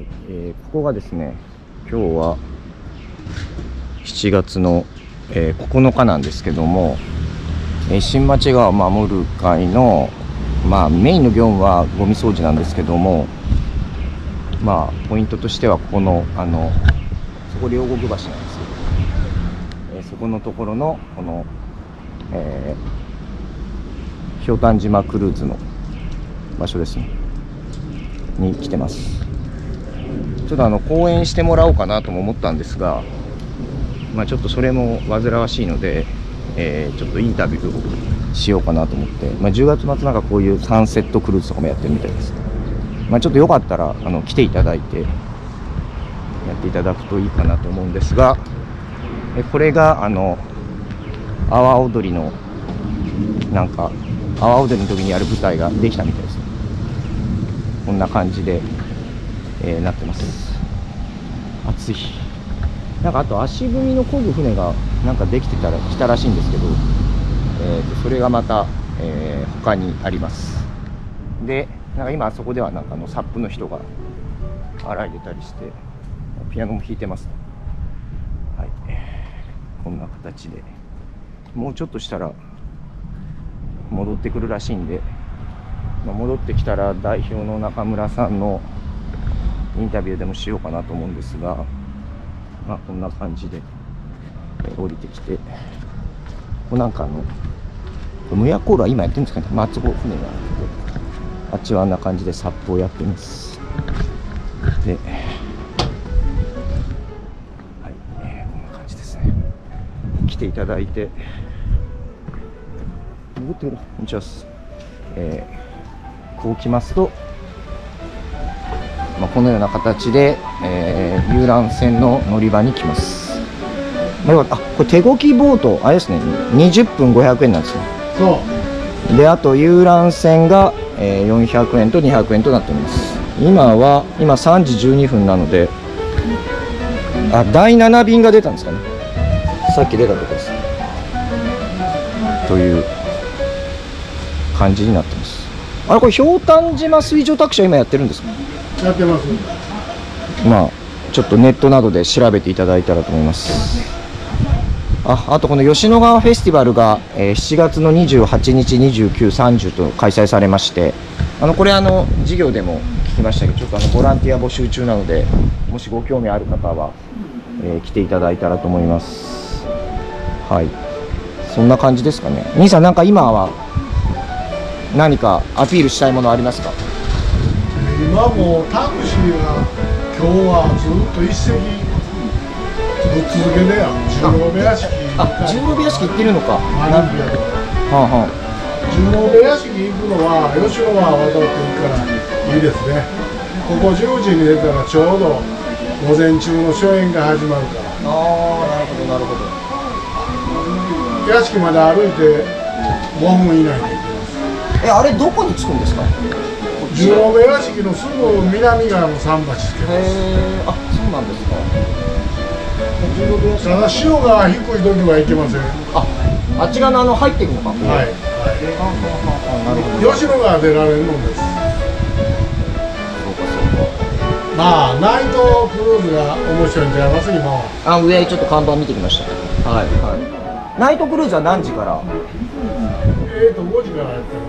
ここがですね、今日は7月の、9日なんですけども、新町川を守る会の、メインの業務はゴミ掃除なんですけども、ポイントとしてはここのそこ両国橋なんですよ。そこのところのこの、ひょうたん島クルーズの場所ですねに来てます。ちょっと講演してもらおうかなとも思ったんですが、ちょっとそれも煩わしいので、ちょっとインタビューをしようかなと思って、10月末なんかこういうサンセットクルーズとかもやってるみたいです。ちょっとよかったら来ていただいてやっていただくといいかなと思うんですが、これが阿波踊りのなんか阿波踊りの時にやる舞台ができたみたいです。こんな感じで、なってます。暑い。なんかあと足踏みの漕ぐ船がなんかできてたら来たらしいんですけど、それがまた、他にあります。で、なんか今あそこではなんかサップの人が洗い出たりしてピアノも弾いてます。はい、こんな形でもうちょっとしたら戻ってくるらしいんで、戻ってきたら代表の中村さんのインタビューでもしようかなと思うんですが、こんな感じで降りてきて、ここなんかムヤコールは今やってるんですかね。あそこ船があっちはあんな感じでサップをやってます。で、はい、こんな感じですね。来ていただいて、こんにちは。こう来ますと、このような形で、遊覧船の乗り場に来ます。これ手漕きボートあれですね、20分500円なんですね。そうで、あと遊覧船が、400円と200円となっております。今3時12分なので、第7便が出たんですかね。さっき出たところです。という感じになってます。これひょうたん島水上タクシーは今やってるんですか？ やってます。 ちょっとネットなどで調べていただいたらと思います。あとこの吉野川フェスティバルが、7月の28日、29、30と開催されまして、これ授業でも聞きましたけど、ちょっとボランティア募集中なので、もしご興味ある方は、来ていただいたらと思います。はい、そんな感じですかね。兄さん、なんか今は何かアピールしたいものありますか？ 今もタクシーが今日はずっと一席ぶっ続けで十郎部屋敷。 十郎部屋敷行ってるのか。 十郎部屋敷行くのは吉野川渡っていくからいいですね。ここ10時に出たらちょうど午前中の初演が始まるから。 なるほどなるほど。 屋敷まで歩いて5分以内で行きます。 あれどこに着くんですか？ 十郎部屋敷のすぐ南側の桟橋つけます。 そうなんですか。 ただ潮が低い時は行けません。 あっち側の入っていくのか。 はい。吉野川出られるのです。ナイトクルーズが面白いんちゃいます今は。 上ちょっと看板見てきました。ナイトクルーズは何時から？ 5時からやって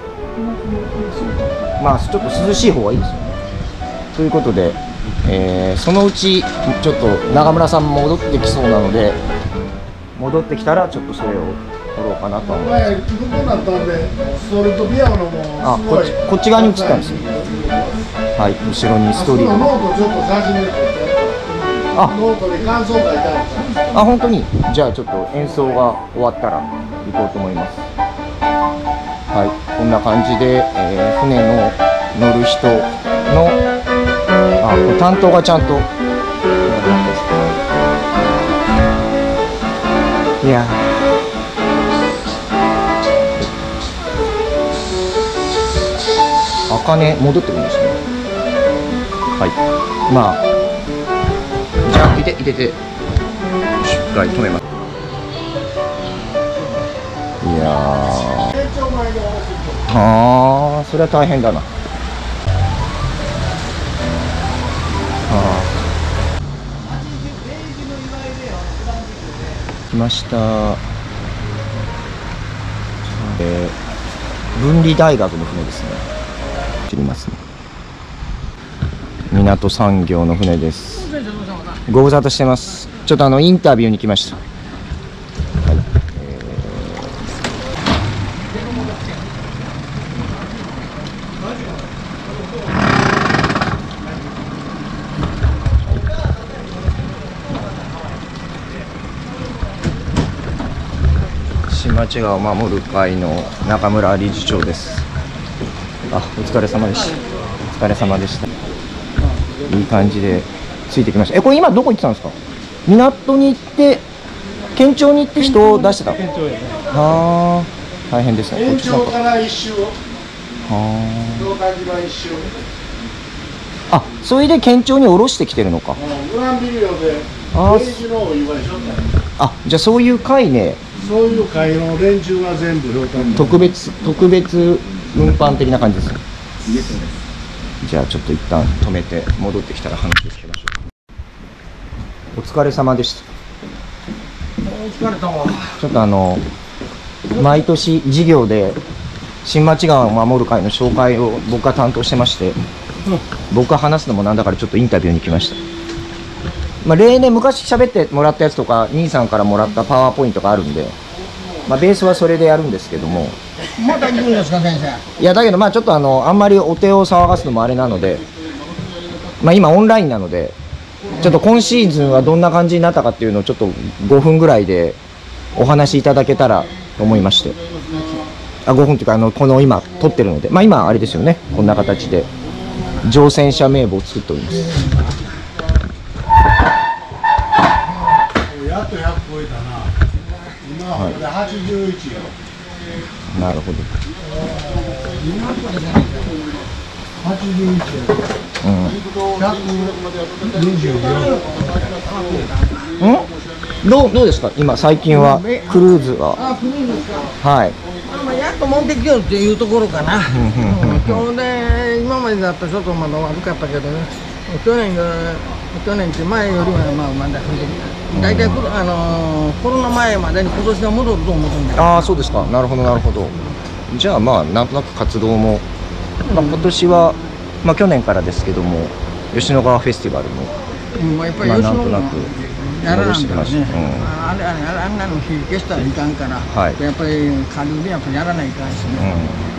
ます。ちょっと涼しい方がいいですよね。ということで、そのうちちょっと中村さんも戻ってきそうなので、戻ってきたらちょっとそれを撮ろうかなと思います。 前ここなったんでストリートピアノもすごいこっち側に移ったんですよ。はい、後ろにストリート。 ノートちょっと写真で撮ってノートに感想書いてある。 本当に。じゃあちょっと演奏が終わったら行こうと思います。はい、こんな感じで、船の乗る人の担当がちゃんと、いや茜戻ってくるんですね。はい、じゃあいてしっかり止めます。いやそれは大変だな。 来ました。分離大学の船ですね。知りますね。港産業の船です。ご無沙汰してます。ちょっとインタビューに来ました。はい、新町川を守る会の中村理事長です。あ、お疲れ様でした。お疲れ様でした。いい感じでついてきました。これ今どこ行ってたんですか？港に行って県庁に行って人を出してた。 県庁へね。 はあ、大変ですね。 県庁から一周を。 は道館島一周。 あ。あ、それで県庁に下ろしてきてるのか。 グランビリオであ政治のお祝いしょった。 あ、じゃあそういう会ね。 そういう会の連中が全部特別運搬的な感じですね。じゃあちょっと一旦止めて戻ってきたら話を聞きましょう。お疲れ様でした。 お疲れ様。 ちょっと毎年事業で新町川を守る会の紹介を僕が担当してまして、僕が話すのもなんだからちょっとインタビューに来ました。例年昔喋ってもらったやつとか兄さんからもらったパワーポイントがあるんで、ベースはそれでやるんですけども。 また行くんですか、先生。 いやだけどちょっとあんまりお手を騒がすのもあれなので、今オンラインなのでちょっと今シーズンはどんな感じになったかっていうのをちょっと5分ぐらいでお話しいただけたらと思いまして。5分というかこの今撮ってるので、今あれですよね、こんな形で乗船者名簿を作っております。 やっと100超えたな。今はこれで81よ。 なるほど。どうですか今最近はクルーズは。 クルーズですか。 はい。 やっと持ってきようっていうところかな。今日で今までだったらちょっとまだ悪かったけどね。去年って前よりはまだ大体コロナ前までに今年は戻ると思うんだけど。 ああ、そうですか。なるほどなるほど。じゃあなんとなく活動も、今年は去年からですけども吉野川フェスティバルも、 やっぱり吉野川やらなんだよね。あんなの火消したらいかんから、やっぱり下流でやっぱりやらないかんしね。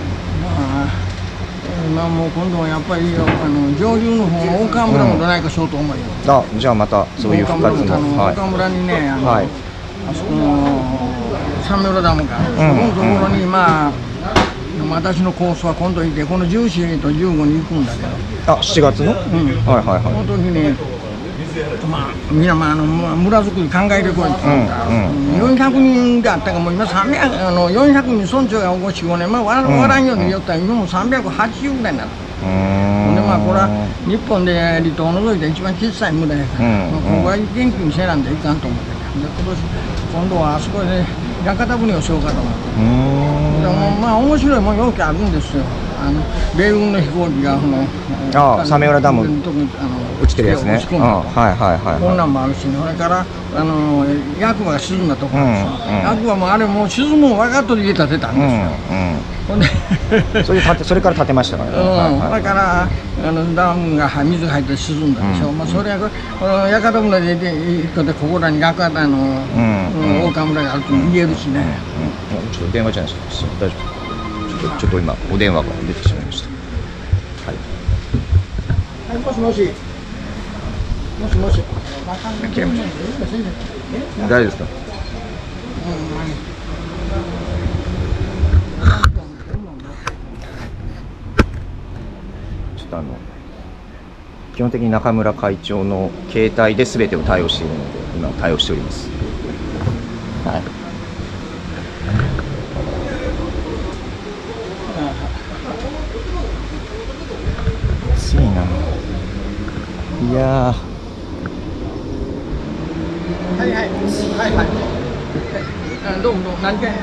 もう今度はやっぱり上流の方の岡村もどないかしようと思うよ。 じゃあまたそういう復活の岡村にね、あそこの三浦ダムがある、そこのところに私のコースは今度行ってこの14と15に行くんだけど。 7月の？はいはいはい。 その時にみんな村づくり考えてこいって言ったら、400人であったかもう今400人村長が5、4、5年割らんように言ったら今も380ぐらいになる。でこれは日本で離島を除いて一番小さい村やから、ここは元気にせなんでいかんと思ってで今度はあそこで屋形船をしようかと思って。面白いもんよくあるんですよ。米軍の飛行機が早明浦ダム落ちてるやつね。こんなんもあるし、それから役場が沈んだところですよ。役場もあれもう沈むの分かっとる家建てたんですよ。 それから建てましたからね。 だからダムが水が入って沈んだでしょ。それは屋形船で行くとここらに屋形の大川村があると言えるしね。 ちょっと電話じゃないですか。大丈夫。ちょっと今お電話が出てしまいました。 はい、もしもし。もしもし。 切れました。大丈夫ですか。ちょっと基本的に中村会長の携帯で全てを対応しているので今対応しております。はい。暑いな。いやどうも何回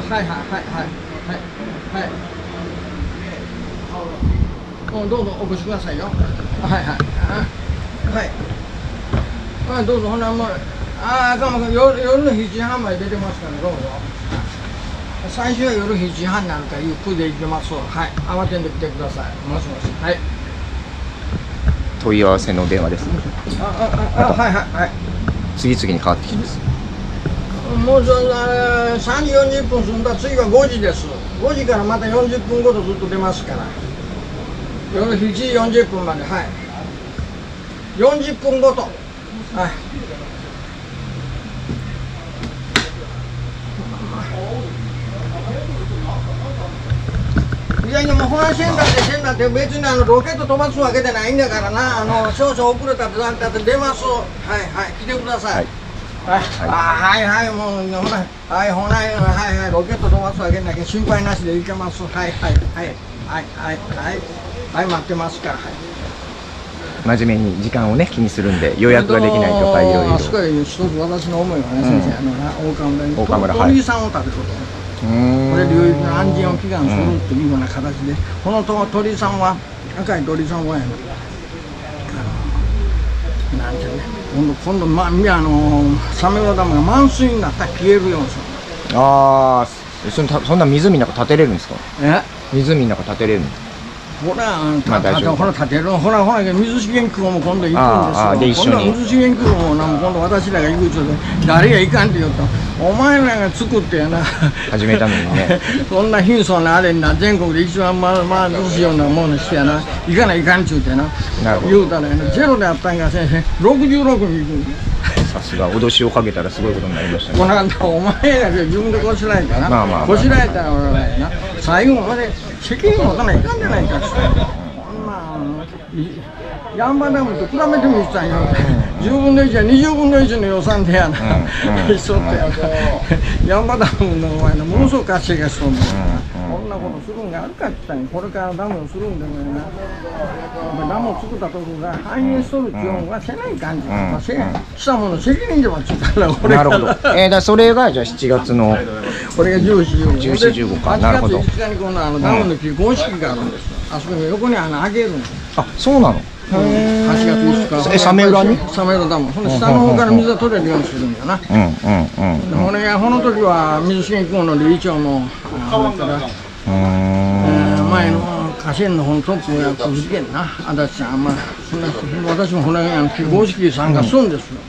どうぞお越しくださいよ。どうぞほなああ、夜の7時半まで出てますから、どうぞ。最初は夜7時半になるからゆっくりで行きます。はい、慌てんで来てください。もしもし。はい。 問い合わせの電話ですね。 はいはいはい。 次々に変わってきます。 もう3時40分済んだら次は5時です。5時からまた40分ごとずっと出ますから。夜7時40分まで、はい。40分ごと。はい。いやいや、もうホラーセンターって別にロケット飛ばすわけでないんだからな、少々遅れたって出ます。はいはい、来てください。はいはいはい、もうほら、はいほな、はいはい、ロケット飛ばすわけなきゃ心配なしで行けます。はいはいはいはいはいはい、待ってますから。はい。 真面目に時間をね気にするんで予約ができないとかいろいろ。 あそこへ一つ私の思いはね、先生、大川村鳥さんを食べること。これ流域の安全を祈願するというような形で、この鳥さんは赤い鳥さんはやなんてね、今度サメのダムが満水になったら消えるようにする。 ああ、そんな湖の中建てれるんですか？湖の中建てれるの？ほら建てるの、ほら水資源区も今度行くんですよ。今度は水資源区も今度私らが行くちょっと誰が行かんって言うと、お前らが作ってやな始めたのにねそんな貧相なあれにな、全国で一番貧しいようなものにしてやな、行かないかんちゅうてな言うたらやな、ゼロであったんが先生66に行くんです。 さすが脅しをかけたらすごいことになりましたね。 この間お前らで自分でこしらえたな、こしらえたら俺らやな、最後まで責任持たないかんじゃないかって。ヤンバダムと比べてみたんよ。10分の1や20分の1の予算でやな。一緒ってやな。ヤンバダムのお前のものすごく稼ぎがしとんの。こんなことするんがあるかって言ったんや。これからダムをするんだけどな。ダムを作ったところが反映しとるっていうのはせない感じ。したもの責任ではついたら俺なるほど。だそれがじゃあ7月のこれが14、 15か。なるほど。 8月5日にこのダムの結婚式があるんですよ。あそこに横に開けるんです。 あ、そうなの。 8月5日。 サメ浦に？ サメ浦ダム。ほんで下の方から水が取れるようにするんだよな。俺がこの時は水資源公の理事長の前の河川の方のトップをやった事件な、足立さん、私もこの結婚式に参加するんですよ。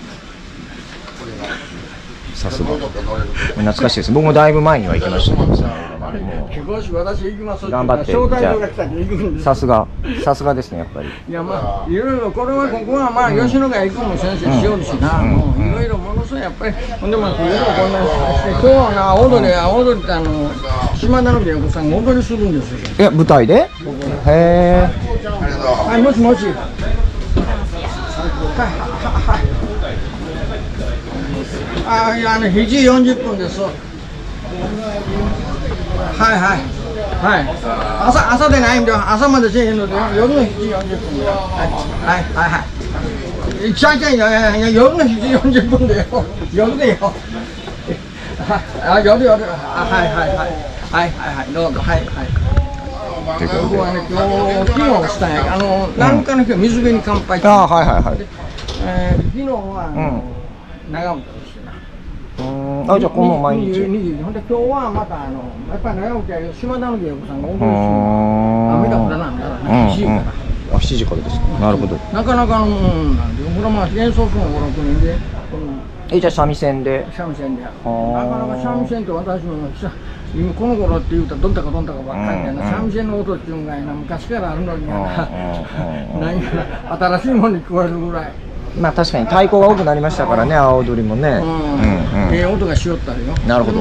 さすが懐かしいです。僕もだいぶ前には行きましたけどさ、 結婚式私行きますって頑張って、 招待状が来たら行くんです。 さすがですね、やっぱり。 いやいろいろこれはここは吉野ヶ行くも先生しようしな、もういろいろものすごいやっぱりほんでこんなして今日はな踊りって島田の芸子さんが踊りするんですよ。 舞台で？へえ。 はい、もしもし。いや7時40分です。朝でないんで、朝までせえへんので、夜の7時40分で。夜の7時40分でよ。夜でよ。夜。どうぞ。僕はね、昨日したんや。7日の日は水辺に乾杯。昨日は長本でしてな。 じゃあこの毎日。 ほんで今日はまたやっぱり長本やけど島田の芸子さんが踊りするの。雨が降らなんだから7時から。 7時からですか。なるほど。なかなかのもんなんで、これ演奏するの5、6人で。 じゃあ三味線で。 三味線で。なかなか三味線って私も今この頃って言うたらどんたかばっかりやな。三味線の音っていうのが昔からあるのにやな。何か新しいものに聞こえるぐらい。 まあ確かに太鼓が多くなりましたからね、阿波踊りもね。 音がしよったりよ。 なるほど。 こ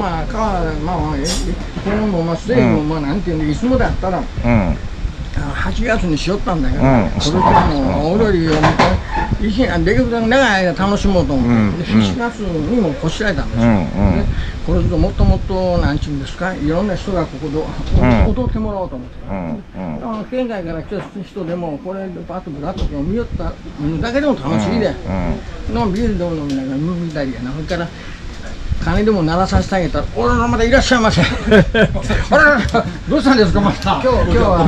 のままステージもなんていうんでいつもだったら8月にしよったんだけど、それからも踊りをできるだけ長い間楽しもうと思って7月にもこしらえたんですよ。これともっともっとなんちゅうんですか、いろんな人がここで踊ってもらおうと思って、県外から来た人でもこれパッとブラッと見よっただけでも楽しいで、ビールでも飲みながら見たりやな。それから金でも鳴らさせてあげたら、俺らまだいらっしゃいませ。あら、どうしたんですか、また。 今日は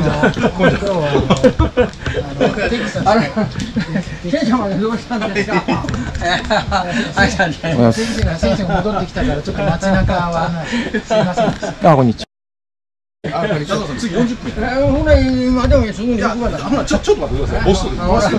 あれ、ケンちゃんまでどうしたんですか。 選手が戻ってきたからちょっと街中はすみません。 あ、こんにちは。 次40分。 ほら、今でもすぐに行くわだ。 ちょっと待ってください。ボス。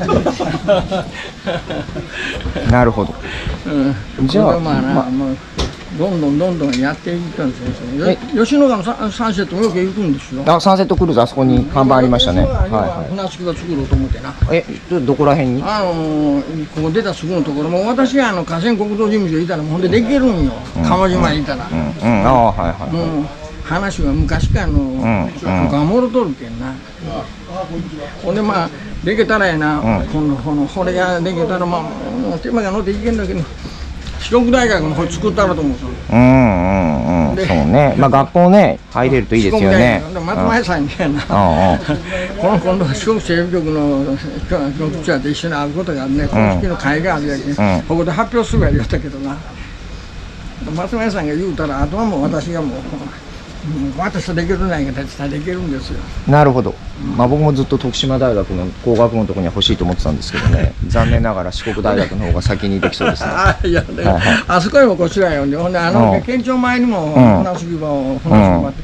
なるほど。じゃあ、 まあ、もうどんどんやっていったんですよ。吉野川のサンセットもよく行くんですよ。 あ、サンセットクルーズあそこに看板ありましたね。は船着き場作ろうと思ってな。 どこら辺に？ ここ出たすぐのところも私が河川国道事務所いたらもうほんでできるんよ。鴨島にいたら。 ああ、はいはい。 もう話は昔からの他もろとるけんな。ほんでまあできたらやな。これができたらまあ手間が乗っていけんだけど。四国大学のこれ作ったらと思う。 そうね。まあ学校ね入れるといいですよね。 松前さんにやな。今度四国整備局の局長と一緒に会うことがあるね。公式の会があるやけん。ここで発表するやりよったけどな。松前さんが言うたらあとはもう私がもう。私とできるないが立ちたらできるんですよ。 なるほど。まあ僕もずっと徳島大学の工学部のところには欲しいと思ってたんですけどね。残念ながら四国大学の方が先にできそうですね。 いや、あそこにもこっちがよんで、ほんで県庁前にも船着き場をって、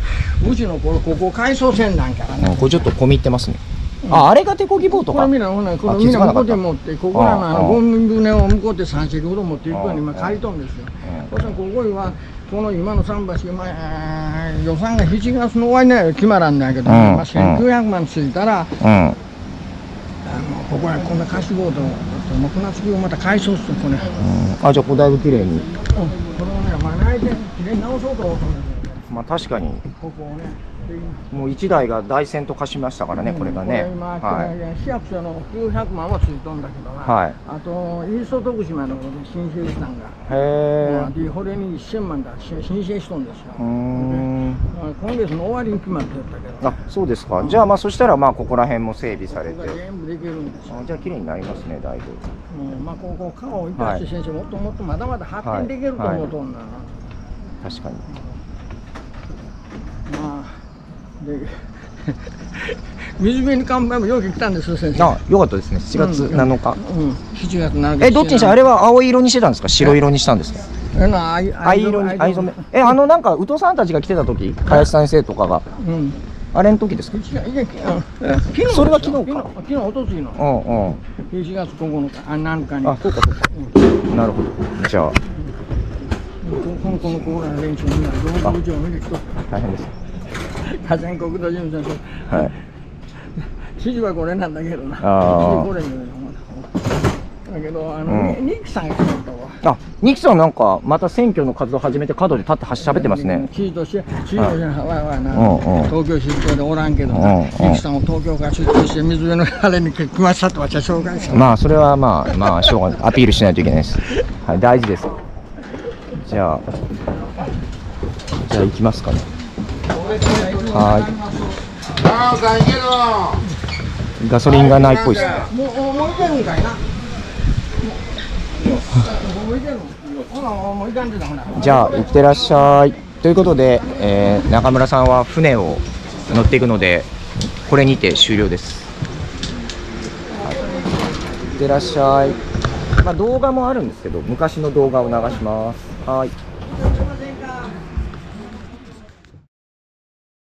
うちのここ改装線なんからね。 これちょっと込み入ってますね。あれが手漕ぎボートか。 これみんな向こうで持ってここらのゴム船を向こうで3隻ほど持っていくように今借りとんですよ。そしたらここにはこの今の桟橋予算が7月の終わりには決まらんだけど、1900万ついたらここはこんな貸しボート船着きをまた改装してこれ。 あ、じゃあこれだいぶ綺麗に。 これをねまな板きれいに直そうと思うんですよ。 まあ確かに。 ここをね。 もう1台が大船と貸しましたからね、これがね。 市役所の900万はついとんだけどな、あとイースト徳島の申請したんが、これに1000万だ申請しとんですよ。今月の終わりに決まってたけど。 あ、そうですか。じゃあまあそしたらまあここら辺も整備されて全部できるんですよ。 じゃあ綺麗になりますね、だいぶ。 まあここ川を生かして先生もっともっとまだまだ発展できると思うとんだな。 確かに。 まあで水辺に看板もよく来たんですよ先生。 あ、よかったですね。7月7日。 7月7日。 どっちにしてあれは青色にしてたんですか、白色にしたんですか。藍色に藍染め。なんか宇藤さんたちが来てた時、林先生とかが。あれの時ですか。 それは昨日か。 昨日おとついの。7月9日7日に。 あ、そうかそうか。なるほど。じゃあ。 このコーラの練習になる。 大変です。 河川国道事務所。はい。指示はこれなんだけどな。これだけどニキさんが来たわ。 あ、ニキさんなんかまた選挙の活動始めて角で立って喋ってますね。 知事として東京出張でおらんけどニキさんを東京から出張して水辺のあれに来ましたと私は紹介した。 まあそれはまあしょうがない。アピールしないといけないです。はい、大事です。じゃあ行きますかね。はい。ガソリンがないっぽいですね。 もういけるんかいな。 じゃあ行ってらっしゃい。ということで、中村さんは船を乗っていくのでこれにて終了です。はい、行ってらっしゃい。まあ動画もあるんですけど昔の動画を流します。はい。